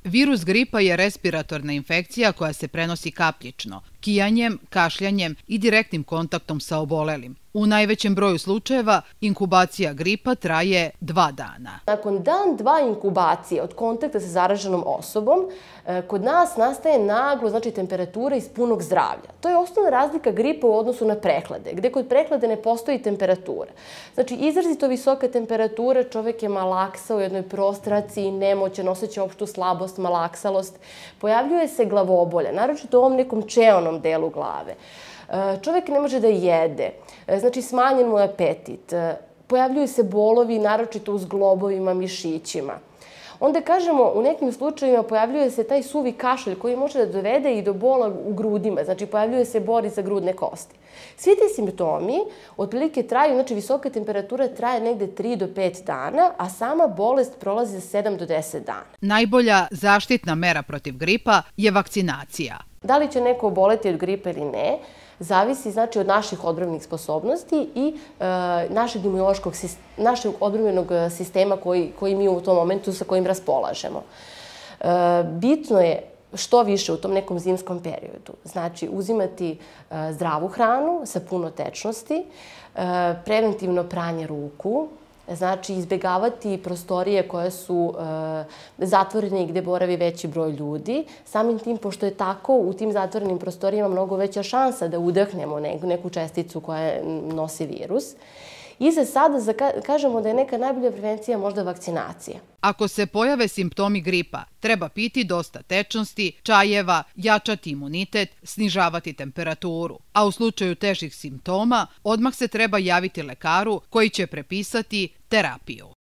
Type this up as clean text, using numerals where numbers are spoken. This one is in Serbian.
Virus gripa je respiratorna infekcija koja se prenosi kapljično, kijanjem, kašljanjem i direktnim kontaktom sa obolelim. U najvećem broju slučajeva inkubacija gripa traje 2 dana. Nakon dan, 2 inkubacije od kontakta sa zaraženom osobom, kod nas nastaje naglo, znači temperatura iz punog zdravlja. To je osnovna razlika gripa u odnosu na prehlade, gde kod prehlade ne postoji temperatura. Znači, izrazito visoka temperatura, čovek je malaksa u jednoj prostraciji, nemoćan, osjeća opštu slabost, malaksalost. Pojavljuje se glavobolja, naročito u ovom nekom čeonom delu glave. Čovek ne može da jede, znači smanjen mu je apetit, pojavljuju se bolovi, naročito u zglobovima, mišićima. Onda kažemo, u nekim slučajevima pojavljuje se taj suvi kašalj koji može da dovede i do bola u grudima, znači pojavljuje se bor iza grudne kosti. Svi ti simptomi otprilike traju, znači visoka temperatura traje negde 3 do 5 dana, a sama bolest prolazi za 7 do 10 dana. Najbolja zaštitna mera protiv gripa je vakcinacija. Da li će neko oboleti od gripa ili ne, zavisi znači od naših odbrambenih sposobnosti i našeg odbrambenog sistema koji mi u tom momentu sa kojim raspolažemo. Bitno je što više u tom nekom zimskom periodu. Znači, uzimati zdravu hranu sa puno tečnosti, preventivno pranje ruku, znači izbegavati prostorije koje su zatvorene i gde boravi veći broj ljudi. Samim tim, pošto je tako, u tim zatvorenim prostorijama mnogo veća šansa da udahnemo neku česticu koja nosi virus. I za sada kažemo da je neka najbolja prevencija možda vakcinacija. Ako se pojave simptomi gripa, treba piti dosta tečnosti, čajeva, jačati imunitet, snižavati temperaturu. A u slučaju težih simptoma, odmah se treba javiti lekaru koji će prepisati terapiju.